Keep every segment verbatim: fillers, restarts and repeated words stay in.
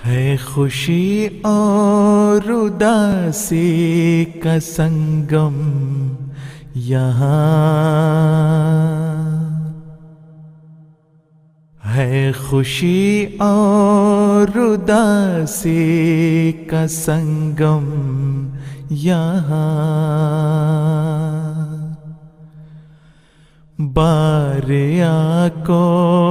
है खुशी और उदासी का संगम यहाँ, है खुशी और उदासी का संगम यहाँ। बारिया को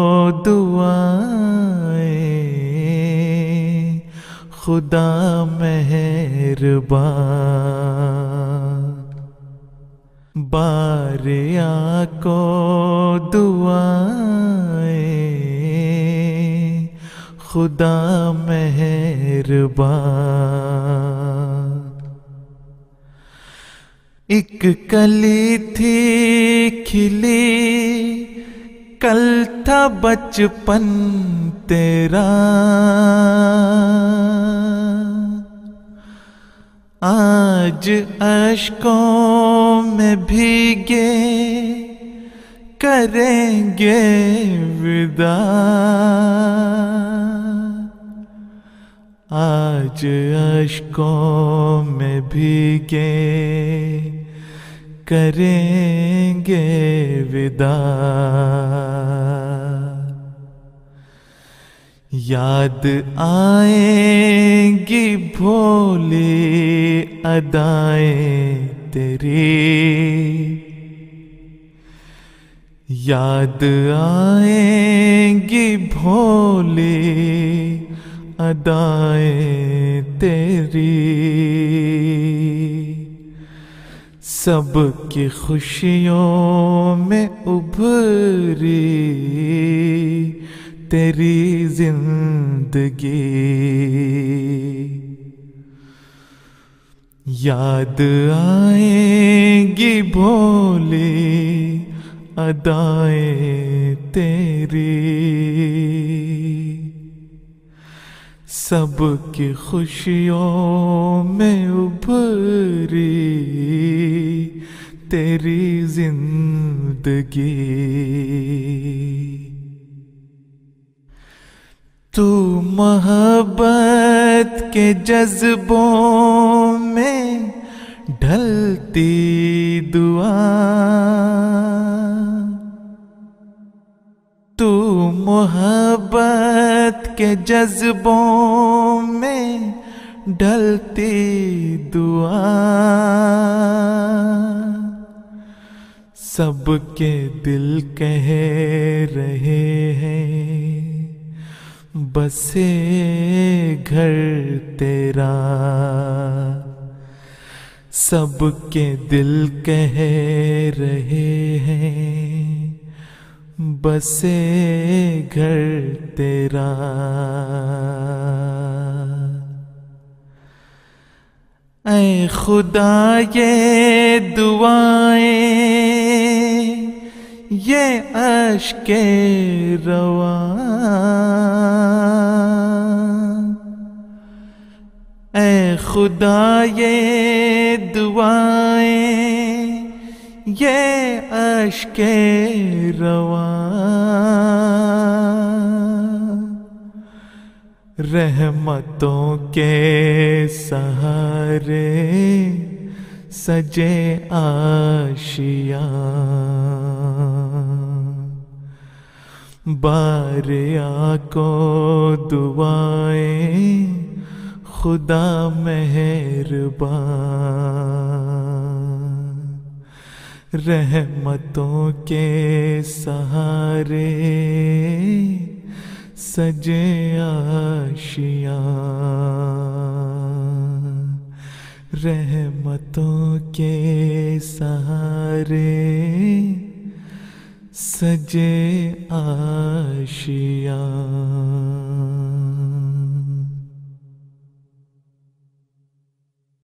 दुआएं खुदा मेहरबान, बारिया को दुआएं खुदा मेहरबान। एक कली थी खिली, कल था बचपन तेरा, आज अश्कों में भीगे करेंगे विदा, आज अश्कों में भीगे करेंगे विदा। याद आएंगी भोली अदाएं तेरी, याद आएंगी भोली अदाएं तेरी। सबकी खुशियों में उभरी तेरी जिंदगी, याद आएंगी भोली अदाएं तेरी। सबकी खुशियों में उभरी तेरी जिंदगी। तू मोहब्बत के जज्बों में ढलती दुआ, तू मोहब्बत के जज्बों में ढलती दुआ। सबके दिल कह रहे हैं बसे घर तेरा, सबके दिल कह रहे हैं बसे घर तेरा। ऐ खुदा ये दुआएं ये अश्के रवा, ऐ खुदा ये दुआएं ये अश्के रवा। रहमतों के सहारे सजे आशियाँ, बारिया को दुआएं खुदा मेहरबान। रहमतों के सहारे सजे आशियाँ, रहमतों के सहारे सजे आशियाँ।